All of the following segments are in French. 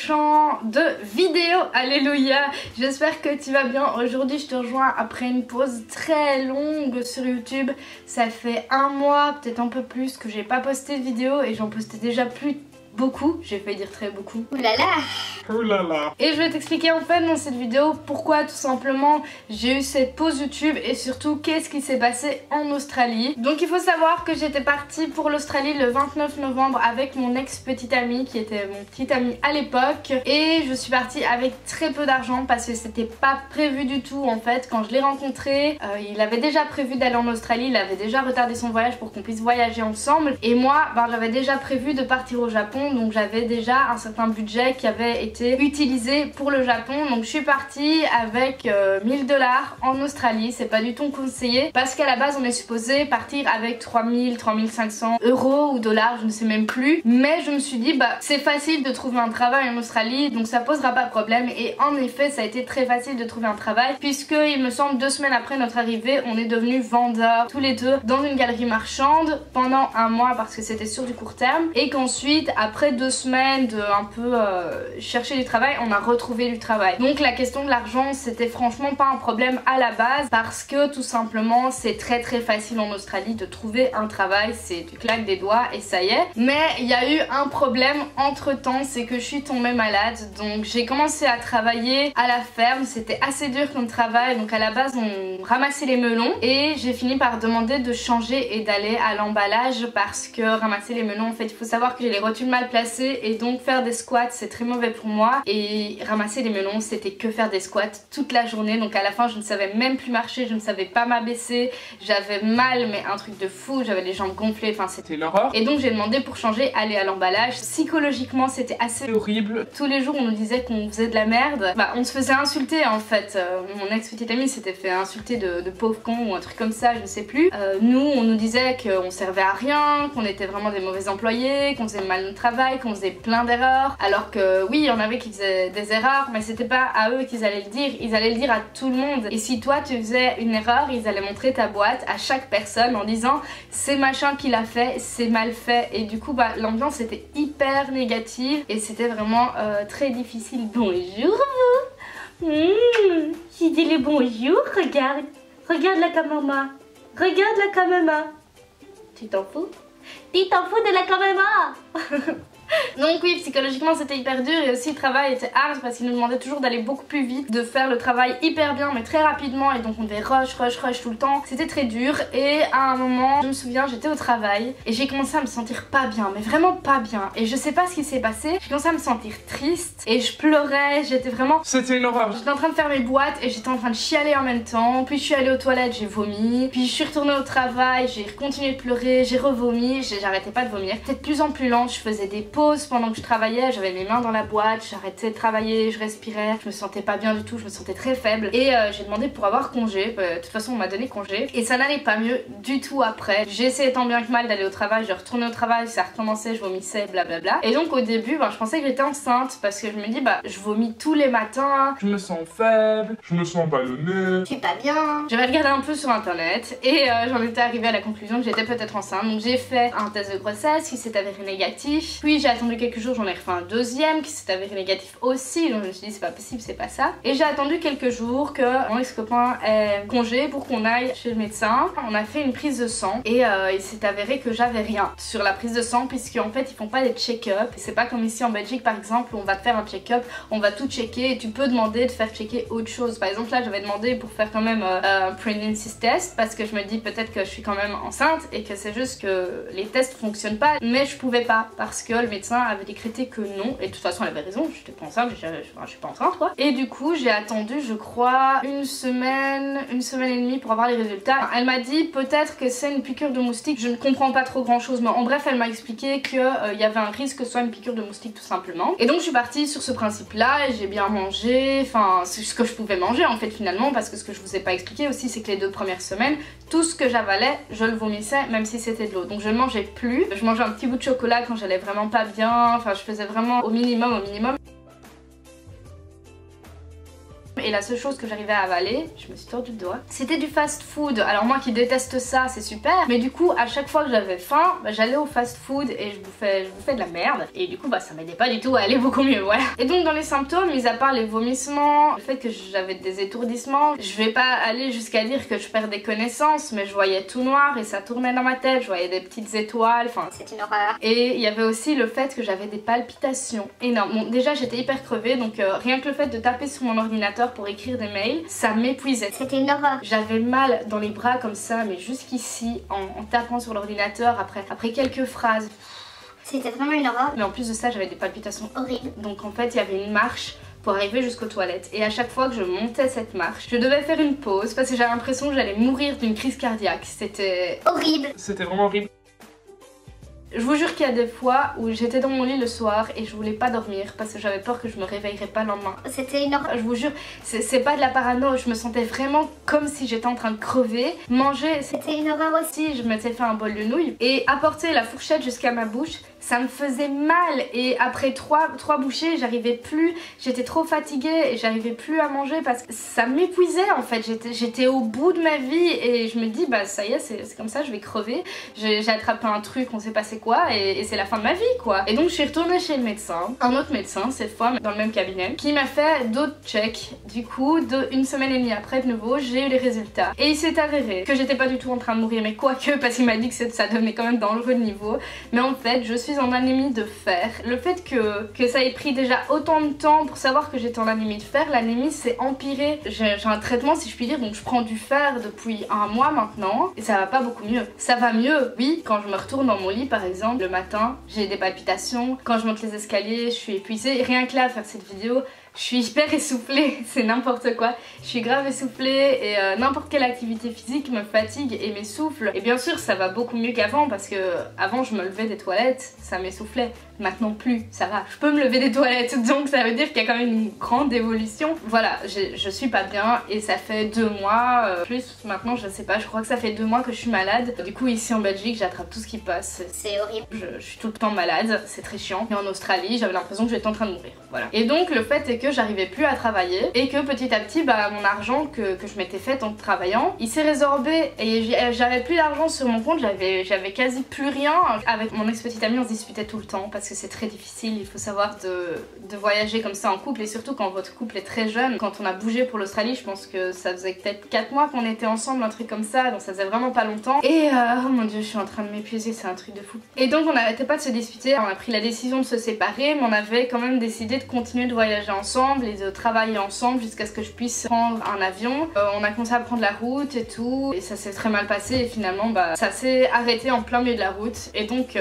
prochain de vidéo. Alléluia, j'espère que tu vas bien. Aujourd'hui je te rejoins après une pause très longue sur YouTube. Ça fait un mois, peut-être un peu plus, que j'ai pas posté de vidéo et j'en postais déjà plus beaucoup, j'ai failli dire très beaucoup. Ouh là là. Oh là là. Et je vais t'expliquer en fait dans cette vidéo pourquoi tout simplement j'ai eu cette pause YouTube et surtout qu'est-ce qui s'est passé en Australie. Donc il faut savoir que j'étais partie pour l'Australie le 29 novembre avec mon ex-petite amie qui était mon petit ami à l'époque. Et je suis partie avec très peu d'argent parce que c'était pas prévu du tout en fait. Quand je l'ai rencontré, il avait déjà prévu d'aller en Australie, il avait déjà retardé son voyage pour qu'on puisse voyager ensemble. Et moi, j'avais déjà prévu de partir au Japon. Donc j'avais déjà un certain budget qui avait été utilisé pour le Japon. Donc je suis partie avec 1000 $ en Australie. C'est pas du tout conseillé parce qu'à la base on est supposé partir avec 3000, 3500 € ou dollars, je ne sais même plus. Mais je me suis dit c'est facile de trouver un travail en Australie, donc ça posera pas de problème. Et en effet ça a été très facile de trouver un travail puisque il me semble 2 semaines après notre arrivée on est devenus vendeurs tous les deux dans une galerie marchande pendant un mois parce que c'était sur du court terme. Et qu'ensuite après 2 semaines de un peu chercher du travail, on a retrouvé du travail. Donc la question de l'argent c'était franchement pas un problème à la base parce que tout simplement c'est très facile en Australie de trouver un travail, c'est tu claques des doigts et ça y est. Mais il y a eu un problème entre temps, c'est que je suis tombée malade. Donc j'ai commencé à travailler à la ferme, c'était assez dur comme travail. Donc à la base on ramassait les melons et j'ai fini par demander de changer et d'aller à l'emballage parce que ramasser les melons en fait il faut savoir que j'ai les rotules mal placées et donc faire des squats c'est très mauvais pour moi et ramasser les melons c'était que faire des squats toute la journée. Donc à la fin je ne savais même plus marcher, je ne savais pas m'abaisser, j'avais mal mais un truc de fou, j'avais les jambes gonflées, enfin c'était l'horreur. Et donc j'ai demandé pour changer, aller à l'emballage. Psychologiquement c'était assez horrible, tous les jours on nous disait qu'on faisait de la merde, on se faisait insulter en fait. Mon ex petite amie s'était fait insulter de pauvre con ou un truc comme ça, je ne sais plus. Nous on nous disait qu'on servait à rien, qu'on était vraiment des mauvais employés, qu'on faisait mal notre travail, qu'on faisait plein d'erreurs, alors que oui il y en avait qui faisaient des erreurs mais c'était pas à eux qu'ils allaient le dire, ils allaient le dire à tout le monde. Et si toi tu faisais une erreur, ils allaient montrer ta boîte à chaque personne en disant c'est machin qui l'a fait, c'est mal fait. Et du coup l'ambiance était hyper négative et c'était vraiment très difficile. Bonjour vous, j'ai dit le bonjour, regarde la caméra, regarde la caméra. Tu t'en fous? Tu t'en fous de la caméra? Donc oui, psychologiquement c'était hyper dur et aussi le travail était hard parce qu'il nous demandait toujours d'aller beaucoup plus vite, de faire le travail hyper bien mais très rapidement et donc on devait rush tout le temps. C'était très dur et à un moment, je me souviens, j'étais au travail et j'ai commencé à me sentir pas bien, mais vraiment pas bien. Et je sais pas ce qui s'est passé, j'ai commencé à me sentir triste et je pleurais, j'étais vraiment... C'était une horreur. J'étais en train de faire mes boîtes et j'étais en train de chialer en même temps. Puis je suis allée aux toilettes, j'ai vomi. Puis je suis retournée au travail, j'ai continué de pleurer, j'ai revomi, j'arrêtais pas de vomir. C'était de plus en plus lent, je faisais des pauses pendant que je travaillais, j'avais mes mains dans la boîte, j'arrêtais de travailler, je respirais, je me sentais pas bien du tout, je me sentais très faible et j'ai demandé pour avoir congé. De toute façon on m'a donné congé et ça n'allait pas mieux du tout après. J'ai essayé tant bien que mal d'aller au travail, je retournais au travail, ça recommençait, je vomissais, blablabla. Et donc au début je pensais que j'étais enceinte parce que je me dis je vomis tous les matins, Je me sens faible, je me sens ballonnée. Je suis pas bien. j'avais regardé un peu sur internet et j'en étais arrivée à la conclusion que j'étais peut-être enceinte. Donc j'ai fait un test de grossesse qui s'est avéré négatif, puis j'ai attendu quelques jours, j'en ai refait un deuxième qui s'est avéré négatif aussi, donc je me suis dit c'est pas possible, c'est pas ça. Et j'ai attendu quelques jours que mon ex-copain ait congé pour qu'on aille chez le médecin. On a fait une prise de sang et il s'est avéré que j'avais rien sur la prise de sang puisque en fait ils font pas des check-up. C'est pas comme ici en Belgique par exemple où on va te faire un check-up, on va tout checker et tu peux demander de faire checker autre chose. Par exemple là j'avais demandé pour faire quand même un pregnancy test parce que je me dis peut-être que je suis quand même enceinte et que c'est juste que les tests fonctionnent pas, mais je pouvais pas parce que le médecin avait décrété que non et de toute façon elle avait raison, j'étais pas enceinte, je suis pas enceinte quoi. Et du coup j'ai attendu je crois une semaine et demie pour avoir les résultats. Elle m'a dit peut-être que c'est une piqûre de moustique, je ne comprends pas trop grand chose mais en bref elle m'a expliqué qu'il y avait un risque que ce soit une piqûre de moustique tout simplement. Et donc je suis partie sur ce principe là et j'ai bien mangé, enfin c'est ce que je pouvais manger en fait finalement parce que ce que je vous ai pas expliqué aussi c'est que les 2 premières semaines tout ce que j'avalais je le vomissais même si c'était de l'eau, donc je ne mangeais plus. Je mangeais un petit bout de chocolat quand j'allais vraiment pas bien, enfin je faisais vraiment au minimum. et la seule chose que j'arrivais à avaler, je me suis tordu le doigt, c'était du fast food. Alors moi qui déteste ça, c'est super, mais du coup à chaque fois que j'avais faim, j'allais au fast food et je bouffais de la merde, et du coup ça m'aidait pas du tout à aller beaucoup mieux, voilà. Et donc dans les symptômes, mis à part les vomissements, le fait que j'avais des étourdissements, je vais pas aller jusqu'à dire que je perds des connaissances, mais je voyais tout noir et ça tournait dans ma tête, je voyais des petites étoiles, enfin c'est une horreur. Et il y avait aussi le fait que j'avais des palpitations énormes. Bon déjà j'étais hyper crevée, donc rien que le fait de taper sur mon ordinateur pour écrire des mails, ça m'épuisait. C'était une horreur. J'avais mal dans les bras comme ça, mais jusqu'ici, en tapant sur l'ordinateur après quelques phrases. C'était vraiment une horreur. Mais en plus de ça, j'avais des palpitations horribles. Donc en fait, il y avait une marche pour arriver jusqu'aux toilettes. Et à chaque fois que je montais cette marche, je devais faire une pause parce que j'avais l'impression que j'allais mourir d'une crise cardiaque. C'était horrible. C'était vraiment horrible. Je vous jure qu'il y a des fois où j'étais dans mon lit le soir et je voulais pas dormir parce que j'avais peur que je me réveillerais pas le lendemain. C'était une horreur. Je vous jure, c'est pas de la parano, je me sentais vraiment comme si j'étais en train de crever. Manger, c'était une horreur aussi. Je m'étais fait un bol de nouilles et apporter la fourchette jusqu'à ma bouche, ça me faisait mal. Et après trois bouchées, j'arrivais plus, j'étais trop fatiguée et j'arrivais plus à manger parce que ça m'épuisait en fait. J'étais au bout de ma vie et je me dis bah ça y est, c'est comme ça, je vais crever. J'ai attrapé un truc, on sait pas c'est quoi, et c'est la fin de ma vie quoi. Et donc je suis retournée chez le médecin, un autre médecin cette fois dans le même cabinet, qui m'a fait d'autres checks. Du coup, une semaine et demie après de nouveau, j'ai eu les résultats et il s'est avéré que j'étais pas du tout en train de mourir, mais quoique, parce qu'il m'a dit que ça devenait quand même dangereux de niveau. Mais en fait, je suis en anémie de fer. Le fait que ça ait pris déjà autant de temps pour savoir que j'étais en anémie de fer, l'anémie s'est empirée. J'ai un traitement si je puis dire, donc je prends du fer depuis un mois maintenant et ça va pas beaucoup mieux. Ça va mieux, oui, quand je me retourne dans mon lit par exemple le matin, j'ai des palpitations, quand je monte les escaliers, je suis épuisée. Et rien que là à faire cette vidéo, je suis hyper essoufflée, c'est n'importe quoi. Je suis grave essoufflée et n'importe quelle activité physique me fatigue et m'essouffle. Et bien sûr ça va beaucoup mieux qu'avant parce que avant je me levais des toilettes, ça m'essoufflait. Maintenant plus, ça va, je peux me lever des toilettes, donc ça veut dire qu'il y a quand même une grande évolution. Voilà, je suis pas bien et ça fait 2 mois, plus maintenant je sais pas, je crois que ça fait 2 mois que je suis malade. Du coup ici en Belgique j'attrape tout ce qui passe. C'est horrible. Je suis tout le temps malade, c'est très chiant. Et en Australie j'avais l'impression que j'étais en train de mourir, voilà. Et donc le fait est que j'arrivais plus à travailler et que petit à petit bah mon argent que je m'étais fait en travaillant, il s'est résorbé et j'avais plus d'argent sur mon compte, j'avais quasi plus rien. Avec mon ex-petite amie on se disputait tout le temps parce que c'est très difficile, il faut savoir de voyager comme ça en couple et surtout quand votre couple est très jeune. Quand on a bougé pour l'Australie, je pense que ça faisait peut-être 4 mois qu'on était ensemble, un truc comme ça, donc ça faisait vraiment pas longtemps. Et oh mon dieu, je suis en train de m'épuiser, c'est un truc de fou. Et donc on n'arrêtait pas de se disputer, on a pris la décision de se séparer, mais on avait quand même décidé de continuer de voyager ensemble et de travailler ensemble jusqu'à ce que je puisse prendre un avion. On a commencé à prendre la route et tout, et ça s'est très mal passé et finalement bah ça s'est arrêté en plein milieu de la route. Et donc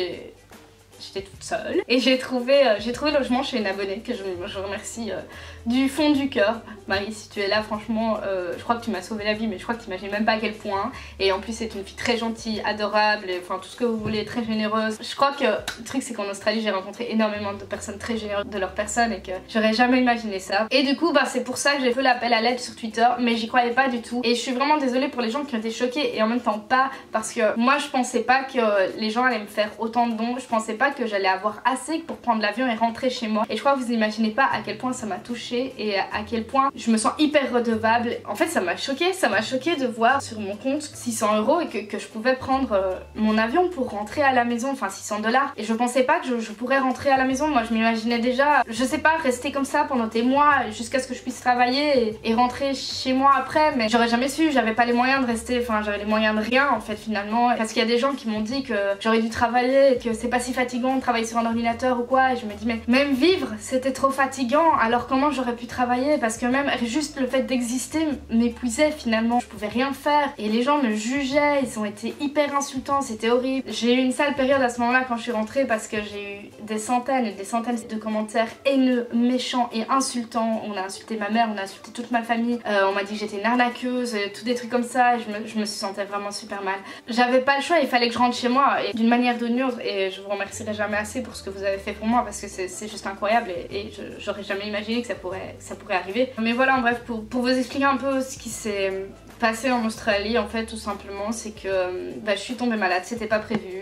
j'étais toute seule et j'ai trouvé logement chez une abonnée que je remercie du fond du cœur. Marie, si tu es là, franchement, je crois que tu m'as sauvé la vie, mais je crois que tu imagines même pas à quel point. Et en plus, c'est une fille très gentille, adorable, et, enfin tout ce que vous voulez, très généreuse. Je crois que le truc, c'est qu'en Australie, j'ai rencontré énormément de personnes très généreuses de leur personne et que j'aurais jamais imaginé ça. Et du coup, bah, c'est pour ça que j'ai fait l'appel à l'aide sur Twitter, mais j'y croyais pas du tout. Et je suis vraiment désolée pour les gens qui ont été choqués et en même temps pas, parce que moi, je pensais pas que les gens allaient me faire autant de dons. Je pensais pas que j'allais avoir assez pour prendre l'avion et rentrer chez moi. Et je crois que vous imaginez pas à quel point ça m'a touchée et à quel point je me sens hyper redevable. En fait ça m'a choqué de voir sur mon compte 600 € et que je pouvais prendre mon avion pour rentrer à la maison, enfin 600 $. Et je pensais pas que je pourrais rentrer à la maison. Moi je m'imaginais déjà, je sais pas, rester comme ça pendant des mois jusqu'à ce que je puisse travailler et rentrer chez moi après, mais j'aurais jamais su, j'avais pas les moyens de rester, enfin j'avais les moyens de rien en fait finalement, parce qu'il y a des gens qui m'ont dit que j'aurais dû travailler et que c'est pas si fatigant de travailler sur un ordinateur ou quoi, et je me dis mais même vivre c'était trop fatigant, alors comment j'aurais pu travailler, parce que même juste le fait d'exister m'épuisait finalement, je pouvais rien faire et les gens me jugeaient, ils ont été hyper insultants, c'était horrible. J'ai eu une sale période à ce moment là quand je suis rentrée parce que j'ai eu des centaines et des centaines de commentaires haineux, méchants et insultants. On a insulté ma mère, on a insulté toute ma famille, on m'a dit que j'étais une arnaqueuse, tout des trucs comme ça, et je me sentais vraiment super mal. J'avais pas le choix, il fallait que je rentre chez moi et d'une manière ou d'une autre, et je vous remercierai jamais assez pour ce que vous avez fait pour moi parce que c'est juste incroyable et j'aurais jamais imaginé que ça pourrait arriver. Mais voilà, en bref, pour vous expliquer un peu ce qui s'est passé en Australie, en fait, tout simplement, c'est que bah, je suis tombée malade, c'était pas prévu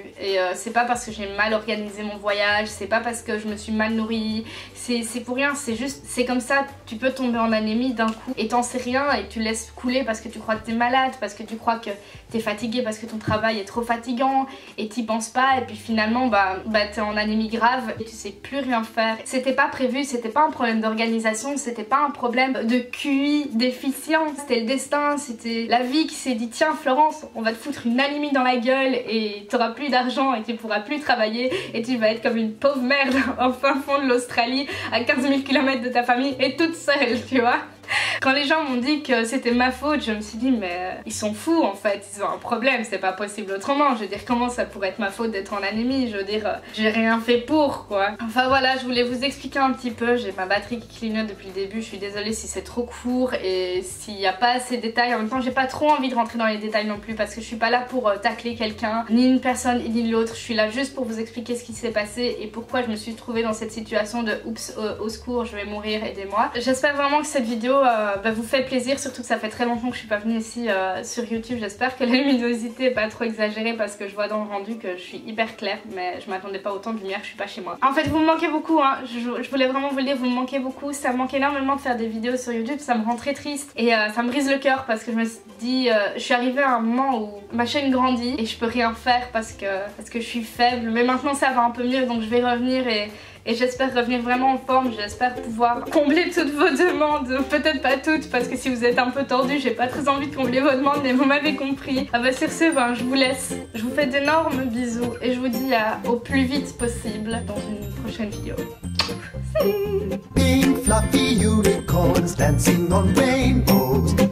Et c'est pas parce que j'ai mal organisé mon voyage, c'est pas parce que je me suis mal nourrie, c'est pour rien, c'est juste, c'est comme ça, tu peux tomber en anémie d'un coup et t'en sais rien et tu laisses couler parce que tu crois que t'es malade, parce que tu crois que t'es fatigué, parce que ton travail est trop fatigant et t'y penses pas et puis finalement t'es en anémie grave et tu sais plus rien faire. C'était pas prévu, c'était pas un problème d'organisation, c'était pas un problème de QI déficient, c'était le destin, c'était la vie qui s'est dit tiens Florence, on va te foutre une anémie dans la gueule et t'auras plus d'argent et tu pourras plus travailler et tu vas être comme une pauvre merde au fin fond de l'Australie à 15 000 km de ta famille et toute seule, tu vois. Quand les gens m'ont dit que c'était ma faute, je me suis dit mais ils sont fous en fait, ils ont un problème, c'est pas possible autrement. Je veux dire, comment ça pourrait être ma faute d'être en anémie? Je veux dire, j'ai rien fait pour quoi. Enfin voilà, je voulais vous expliquer un petit peu, j'ai ma batterie qui clignote depuis le début, je suis désolée si c'est trop court et s'il n'y a pas assez de détails. En même temps j'ai pas trop envie de rentrer dans les détails non plus parce que je suis pas là pour tacler quelqu'un, ni une personne ni l'autre. Je suis là juste pour vous expliquer ce qui s'est passé et pourquoi je me suis trouvée dans cette situation de oups, au secours, je vais mourir, aidez-moi. J'espère vraiment que cette vidéo vous fait plaisir, surtout que ça fait très longtemps que je suis pas venue ici sur YouTube. J'espère que la luminosité est pas trop exagérée parce que je vois dans le rendu que je suis hyper claire, mais je m'attendais pas autant de lumière, je suis pas chez moi. En fait vous me manquez beaucoup, hein. Je voulais vraiment vous le dire, vous me manquez beaucoup, ça me manque énormément de faire des vidéos sur YouTube, ça me rend très triste et ça me brise le cœur parce que je me suis dit, je suis arrivée à un moment où ma chaîne grandit et je peux rien faire parce que je suis faible, mais maintenant ça va un peu mieux donc je vais revenir et j'espère revenir vraiment en forme, j'espère pouvoir combler toutes vos demandes, peut-être pas toutes parce que si vous êtes un peu tordu, j'ai pas très envie de combler vos demandes mais vous m'avez compris. Ah bah sur ce, je vous laisse, je vous fais d'énormes bisous et je vous dis au plus vite possible dans une prochaine vidéo. Salut!